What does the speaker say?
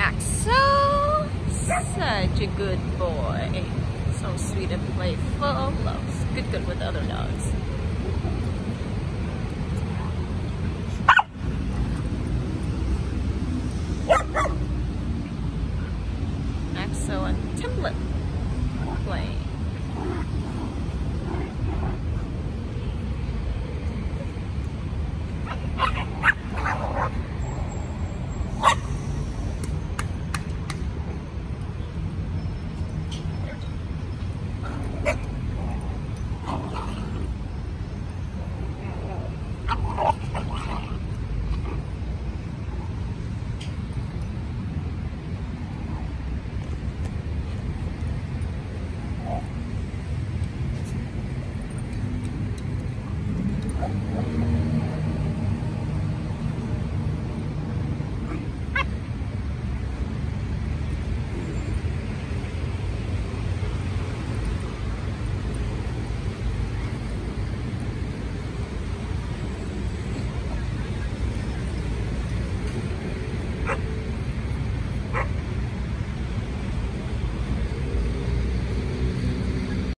Axel, such a good boy. So sweet and playful. Loves good with other dogs. Axel and Timlet.